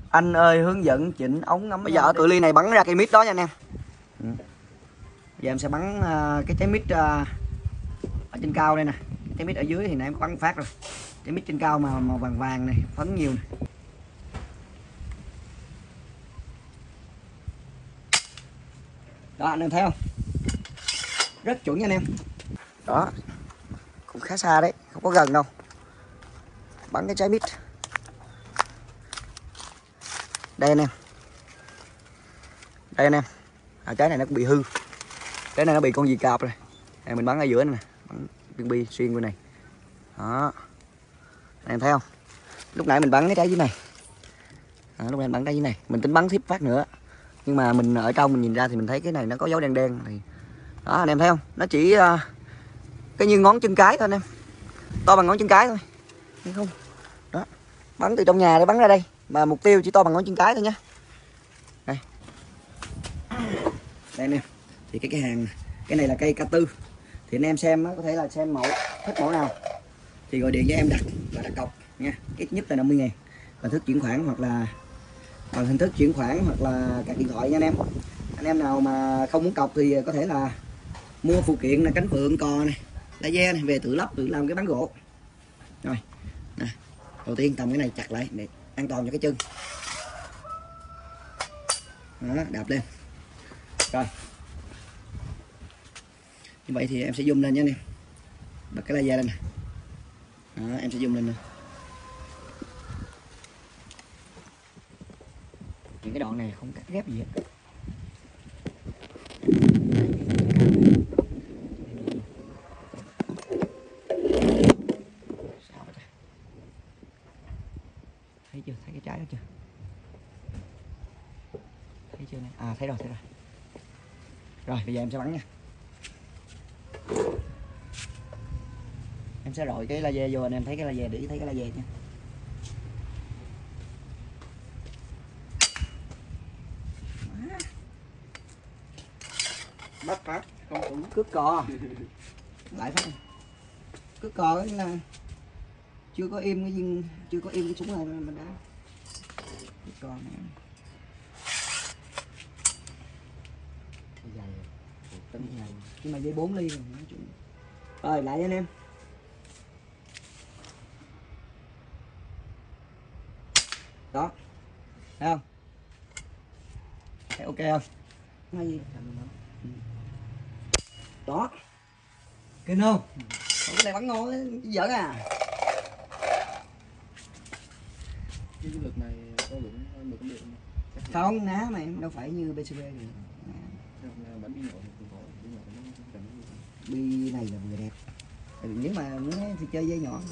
Anh ơi hướng dẫn chỉnh ống ngắm. Bây giờ ở cự ly này bắn ra cây mít đó nha anh em. Giờ em sẽ bắn cái trái mít ở trên cao đây nè. Trái mít ở dưới thì nãy em bắn phát rồi. Trái mít trên cao mà màu vàng vàng này, phấn nhiều này. Đó anh em thấy không? Rất chuẩn nha anh em. Đó. Cũng khá xa đấy, không có gần đâu. Bắn cái trái mít. Đây anh em. Đây anh em. Trái này nó cũng bị hư. Trái này nó bị con gì cạp rồi. Đây mình bắn ở giữa này nè, bắn viên bi xuyên bên này. Đó. Anh em thấy không? Lúc nãy mình bắn cái trái dưới này. Đó, lúc nãy mình bắn trái dưới này, mình tính bắn tiếp phát nữa. Nhưng mà mình ở trong mình nhìn ra thì mình thấy cái này nó có dấu đen đen thì đó anh em thấy không? Nó chỉ cái như ngón chân cái thôi anh em. To bằng ngón chân cái thôi. Thấy không? Đó. Bắn từ trong nhà để bắn ra đây, mà mục tiêu chỉ to bằng ngón chân cái thôi nhá. Đây. Đây anh em. Thì cái hàng cái này là cây K4. Thì anh em xem có thể là xem mẫu, thích mẫu nào thì gọi điện cho em đặt và đặt cọc nha. Ít nhất là 50.000. Hình thức chuyển khoản hoặc là bằng hình thức chuyển khoản hoặc là các điện thoại nha anh em. Anh em nào mà không muốn cọc thì có thể là mua phụ kiện là cánh phượng, cò này, laser này về tự lắp tự làm cái bán gỗ. Rồi nè, đầu tiên cầm cái này chặt lại để an toàn cho cái chân. Đó, đạp lên. Rồi như vậy thì em sẽ zoom lên nhé anh em. Bật cái laser lên nè. Đó, em sẽ zoom lên nè. Những cái đoạn này không cắt ghép gì hết. Thấy chưa? Thấy cái trái đó chưa? Thấy chưa này? À thấy rồi, thấy rồi. Rồi bây giờ em sẽ bắn nha. Em sẽ rọi cái laser vô, anh em thấy cái laser, để ý thấy cái laser nha. Bắt phát, con cũng cướp cò. Lại phát. Cướp cò ấy là chưa có im cái viên, chưa có im cái súng này mình đã. Cướp cò này. Dày. Tấm dày. Nhưng mà dây 4 ly rồi. Rồi lại anh em. Đó. Thấy không? Thấy ok không? Nói gì? Đó. Kinh không? Cái này bắn ngon ấy, giỡn à. Cái lực này có lượng được không được không? Ná mày đâu phải như BCB được. Bắn bi nhỏ bi này là vừa đẹp. Nếu mà muốn thì chơi dây nhỏ.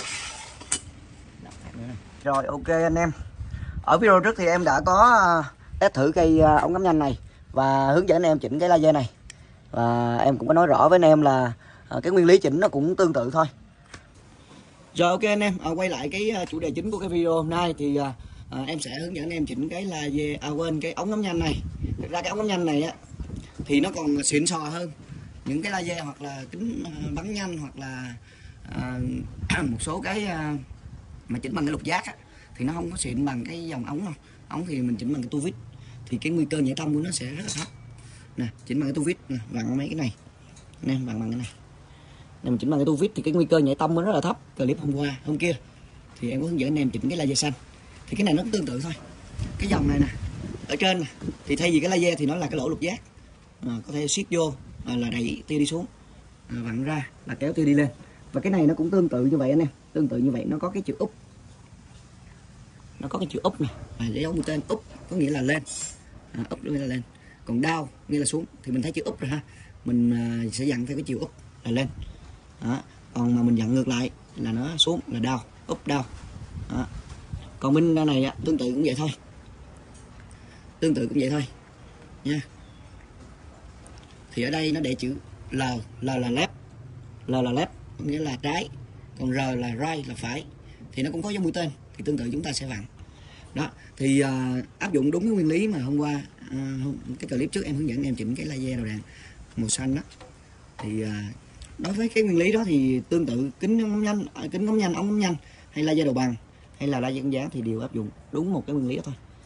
Rồi ok anh em. Ở video trước thì em đã có test thử cây ống ngắm nhanh này và hướng dẫn anh em chỉnh cái laser này. Và em cũng có nói rõ với anh em là cái nguyên lý chỉnh nó cũng tương tự thôi. Rồi ok anh em, quay lại cái chủ đề chính của cái video hôm nay thì em sẽ hướng dẫn anh em chỉnh cái laser, quên, cái ống ngắm nhanh này. Thực ra cái ống ngắm nhanh này á thì nó còn xịn sò hơn những cái laser hoặc là kính bắn nhanh hoặc là một số cái mà chỉnh bằng cái lục giác á, thì nó không có xịn bằng cái dòng ống đâu. Ống thì mình chỉnh bằng cái tua vít thì cái nguy cơ nhảy tông của nó sẽ rất là thấp. Nè, chỉnh bằng cái tua vít nè, vặn mấy cái này nè, vặn bằng cái này. Nè, mình chỉnh bằng cái tua vít thì cái nguy cơ nhảy tông nó rất là thấp. Clip hôm kia thì em có hướng dẫn anh em chỉnh cái laser xanh. Thì cái này nó cũng tương tự thôi. Cái dòng này nè, ở trên nè, thì thay vì cái laser thì nó là cái lỗ lục giác. Có thể siết vô là đẩy tia đi xuống, vặn ra là kéo tia đi lên. Và cái này nó cũng tương tự như vậy anh em, tương tự như vậy, nó có cái chữ úp, nó có cái chữ úp này, để dấu mũi tên úp có nghĩa là lên, úp nghĩa là lên, còn down nghĩa là xuống. Thì mình thấy chữ úp rồi ha, mình sẽ dặn theo cái chiều úp là lên. Đó. Còn mà mình dặn ngược lại là nó xuống là down, úp down. Đó. Còn bên này tương tự cũng vậy thôi, tương tự cũng vậy thôi nha. Thì ở đây nó để chữ L là left, L là left nghĩa là trái, còn R là right là phải. Thì nó cũng có dấu mũi tên, thì tương tự chúng ta sẽ vặn. Đó, thì áp dụng đúng cái nguyên lý mà hôm qua cái clip trước em hướng dẫn em chỉnh cái laser đầu đạn màu xanh đó. Thì đối với cái nguyên lý đó thì tương tự kính ngắm nhanh, ống ngắm nhanh hay laser đầu bằng hay là laser con dáng thì đều áp dụng đúng một cái nguyên lý đó thôi.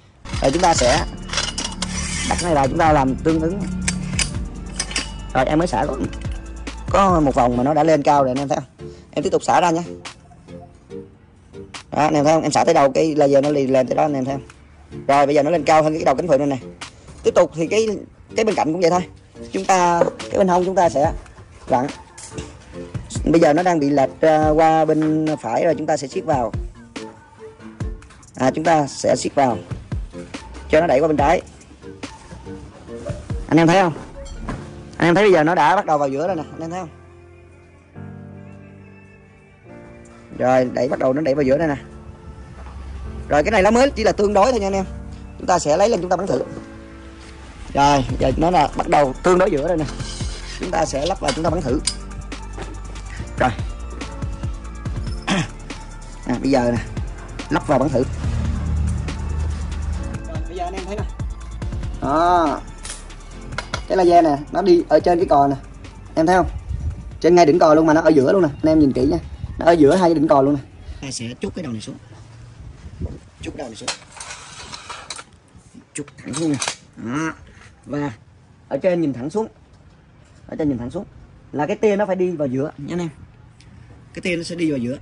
Rồi chúng ta sẽ đặt cái này vào, chúng ta làm tương ứng. Rồi em mới xả có một vòng mà nó đã lên cao rồi anh em thấy không? Em tiếp tục xả ra nhé. Đó, anh em thấy không? Em xả tới đâu cái laser nó liền lên tới đó anh em thấy không? Rồi bây giờ nó lên cao hơn cái đầu cánh phượng này nè. Tiếp tục thì cái bên cạnh cũng vậy thôi. Chúng ta cái bên hông chúng ta sẽ vặn. Bây giờ nó đang bị lệch qua bên phải rồi, chúng ta sẽ siết vào. Chúng ta sẽ siết vào cho nó đẩy qua bên trái. Anh em thấy không? Anh em thấy bây giờ nó đã bắt đầu vào giữa rồi nè, anh em thấy không? Rồi bắt đầu nó đẩy vào giữa đây nè. Rồi cái này nó mới chỉ là tương đối thôi nha anh em. Chúng ta sẽ lấy lên chúng ta bắn thử. Rồi giờ nó là bắt đầu tương đối giữa đây nè. Chúng ta sẽ lắp vào chúng ta bắn thử. Rồi bây giờ nè, lắp vào bắn thử. Rồi bây giờ anh em thấy nè, đó, cái laser nè nó đi ở trên cái cò nè, em thấy không? Trên ngay đỉnh cò luôn mà nó ở giữa luôn nè, anh em nhìn kỹ nha, nó ở giữa hai cái đỉnh cò luôn nè. Ta sẽ trút cái đầu này xuống, trút cái đầu này xuống, trút thẳng xuống nè. Đó. Và ở trên nhìn thẳng xuống, ở trên nhìn thẳng xuống là cái tia nó phải đi vào giữa nha anh em. Cái tia nó sẽ đi vào giữa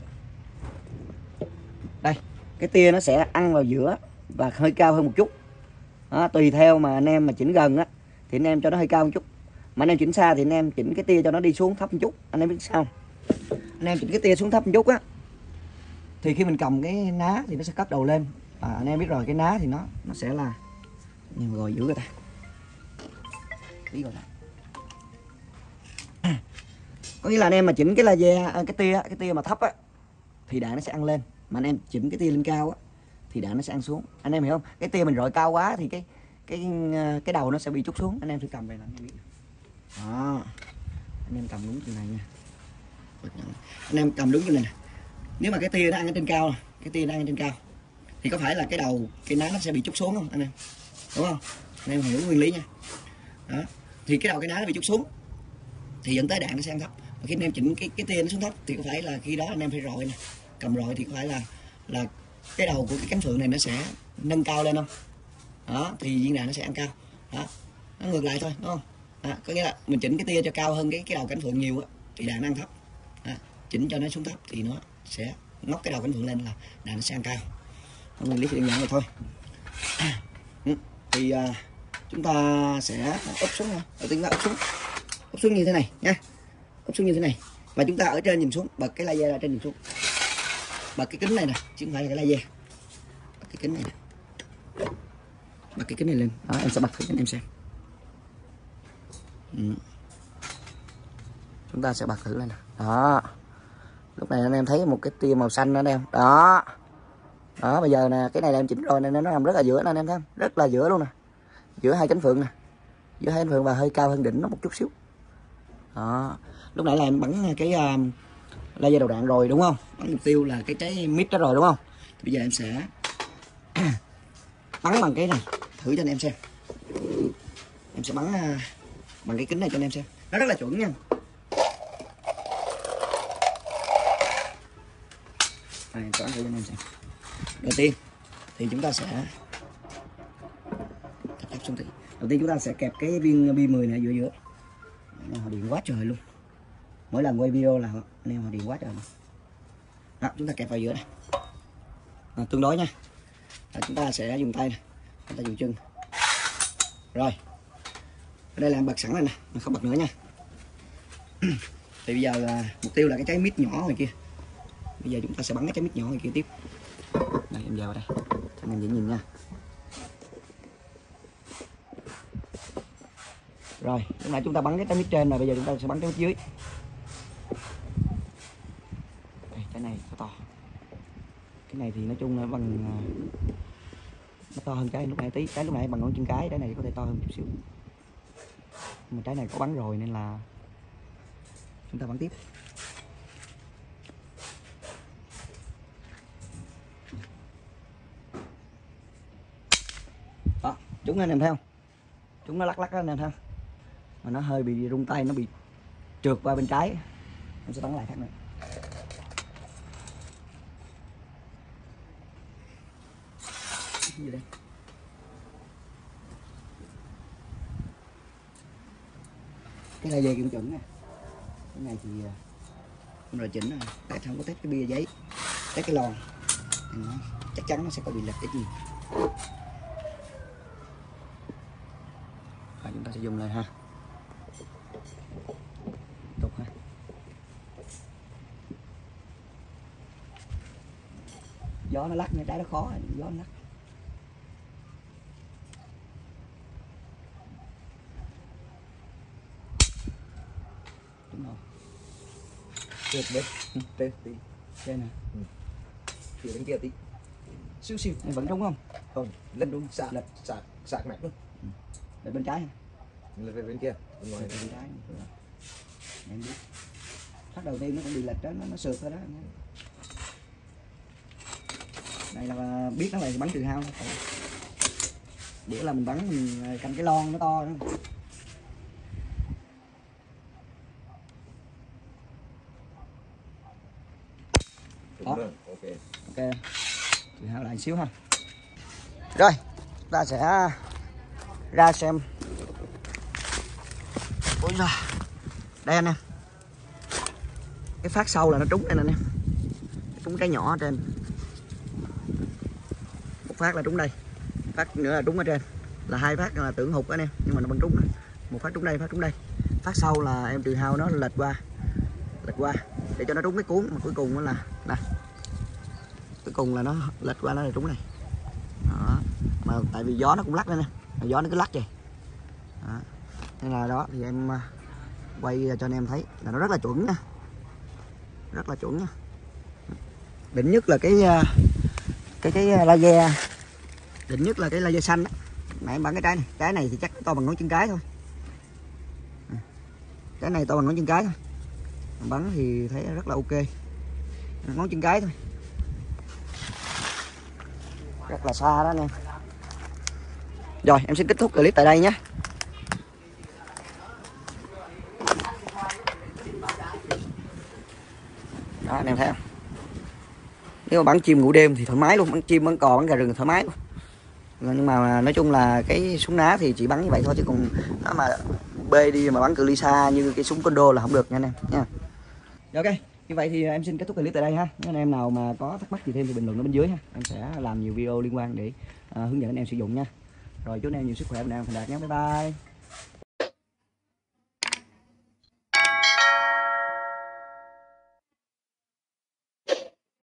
đây, cái tia nó sẽ ăn vào giữa và hơi cao hơn một chút. Đó, tùy theo mà anh em mà chỉnh gần á thì anh em cho nó hơi cao một chút, mà anh em chỉnh xa thì anh em chỉnh cái tia cho nó đi xuống thấp một chút. Anh em biết sao? Anh em chỉnh cái tia xuống thấp một chút á thì khi mình cầm cái ná thì nó sẽ cấp đầu lên. Anh em biết rồi, cái ná thì nó sẽ là rồi giữ người ta biết rồi. Có nghĩa là anh em mà chỉnh cái laser cái tia mà thấp á thì đạn nó sẽ ăn lên, mà anh em chỉnh cái tia lên cao á thì đạn nó sẽ ăn xuống. Anh em hiểu không? Cái tia mình rọi cao quá thì cái đầu nó sẽ bị trút xuống. Anh em thử cầm về là anh em biết. Đó, anh em cầm đúng chừng này nha. Anh em cầm đúng chừng này nè. Nếu mà cái tia nó ăn ở trên cao nè, cái tia nó ăn ở trên cao thì có phải là cái đầu cái ná nó sẽ bị trút xuống không anh em? Đúng không? Anh em hiểu nguyên lý nha. Đó, thì cái đầu cái ná nó bị trút xuống thì dẫn tới đạn nó sẽ ăn thấp. Và khi anh em chỉnh cái tia nó xuống thấp thì có phải là khi đó anh em phải rọi nè, cầm rọi thì có phải là cái đầu của cái cánh phượng này nó sẽ nâng cao lên không? Đó, thì viên đạn nó sẽ ăn cao. Đó, nó ngược lại thôi, đúng không? Đó, có nghĩa là mình chỉnh cái tia cho cao hơn cái đầu cánh phượng nhiều á thì đạn nó ăn thấp. Đó, chỉnh cho nó xuống thấp thì nó sẽ ngóc cái đầu cánh phượng lên là đạn nó sẽ ăn cao. Nguyên lý chỉ đơn giản vậy thôi. Thì chúng ta sẽ úp xuống thôi. Đầu tiên là úp xuống như thế này nha, úp xuống như thế này và chúng ta ở trên nhìn xuống, bật cái laser ra trên nhìn xuống, bật cái kính này nè chứ không phải là cái laser, bật cái kính này nè, bật cái kính này lên. Đó, em sẽ bật thử cho anh em xem. Chúng ta sẽ bật thử lên nè. Đó, lúc này anh em thấy một cái tia màu xanh đó anh em. Đó, đó bây giờ nè, cái này là em chỉnh rồi nên nó nằm rất là giữa nè anh em thấy không? Rất là giữa luôn nè, giữa hai cánh phượng nè, giữa hai cánh phượng và hơi cao hơn đỉnh nó một chút xíu. Đó, lúc nãy là em bắn cái laser đầu đạn rồi đúng không? Bắn mục tiêu là cái trái mid đó rồi đúng không? Thì bây giờ em sẽ bắn bằng cái này thử cho anh em xem. Em sẽ bắn bằng cái kính này cho anh em xem, nó rất là chuẩn nha. Em bắn thử cho anh em xem. Đầu tiên thì chúng ta sẽ xuống thì đầu tiên chúng ta sẽ kẹp cái viên bi 10 này giữa giữa. Họ điện quá trời luôn, mỗi lần quay video là anh em họ điện quá trời luôn. Đó, chúng ta kẹp vào giữa này, tương đối nha. Đó, chúng ta sẽ dùng tay này, chúng ta dùng chân. Rồi ở đây là em bật sẵn rồi nè, mình không bật nữa nha. Thì bây giờ mục tiêu là cái trái mít nhỏ ngoài kia. Bây giờ chúng ta sẽ bắn cái trái mít nhỏ ngoài kia tiếp. Đây em vào đây cho anh em dễ nhìn nha. Rồi lúc nãy chúng ta bắn cái trái mít trên rồi, bây giờ chúng ta sẽ bắn cái mít dưới. Đây, cái này nó to, cái này thì nói chung là bằng nó to hơn cái lúc nãy tí, cái lúc nãy bằng ngón chân cái này có thể to hơn chút xíu, nhưng mà trái này có bắn rồi nên là chúng ta bắn tiếp. Đó, chúng anh em thấy không? Chúng nó lắc lắc đó anh em thấy không? Mà nó hơi bị rung tay, nó bị trượt qua bên trái. Em sẽ bắn lại phát nữa. Gì đây? cái laser kiểm chuẩn nè. Cái này thì không rồi chỉnh rồi, tại không có test cái bia giấy, test cái lon chắc chắn nó sẽ có bị lệch ít nhiều. Và chúng ta sẽ dùng lên ha, tục ha. Gió nó lắc nha, trái nó khó, gió nó lắc. Đúng rồi. Tuyệt đấy. Trên tí. Trên nè. Phía bên kia tí. Siêu siêu. Này vẫn trúng không? Không, lên đúng sạc lệch sạc mạch luôn. Để bên trái. Lên về bên kia. Bên ngoài bên trái. Em biết. Phát đầu tiên nó cũng bị lệch đó, nó sượt thôi đó. Này là biết nó là bắn trừ hao. Bữa là mình bắn mình canh cái lon nó to đó. Đúng rồi, ok. Ok. Trừ hao lại xíu ha. Rồi, ta sẽ ra xem. Ôi giời. Đây anh em. Cái phát sau là nó trúng đây nè anh em. Trúng cái nhỏ ở trên. Một phát là trúng đây. Phát nữa là trúng ở trên. Là hai phát là tưởng hụt anh em, nhưng mà nó vẫn trúng. Một phát trúng đây, phát trúng đây. Phát sau là em trừ hao nó lệch qua để cho nó trúng cái cuốn, mà cuối cùng là nè. Cuối cùng là nó lệch qua nó là trúng này. Đó. Mà tại vì gió nó cũng lắc đây nè. Gió nó cứ lắc vậy. Đó. Nên là đó thì em quay cho anh em thấy là nó rất là chuẩn nha. Rất là chuẩn nha. Đỉnh nhất là cái laser. Đỉnh nhất là cái laser xanh đó. Nãy em bắn cái này thì chắc to bằng ngón chân cái thôi. Cái này to bằng ngón chân cái thôi. Bắn thì thấy rất là ok. Ngón chân cái thôi. Rất là xa đó anh em. Rồi em xin kết thúc clip tại đây nhé. Đó anh em thấy không? Nếu mà bắn chim ngủ đêm thì thoải mái luôn, bắn chim bắn cò bắn gà rừng thoải mái luôn. Nhưng mà nói chung là cái súng ná thì chỉ bắn như vậy thôi, chứ còn nó mà bê đi mà bắn cự ly xa như cái súng Kondo là không được nha anh em nha. Ok, như vậy thì em xin kết thúc clip tại đây ha. Nếu anh em nào mà có thắc mắc gì thêm thì bình luận ở bên dưới ha. Em sẽ làm nhiều video liên quan để hướng dẫn anh em sử dụng nha. Rồi chúc anh em nhiều sức khỏe, anh em thành đạt nhé. Bye bye.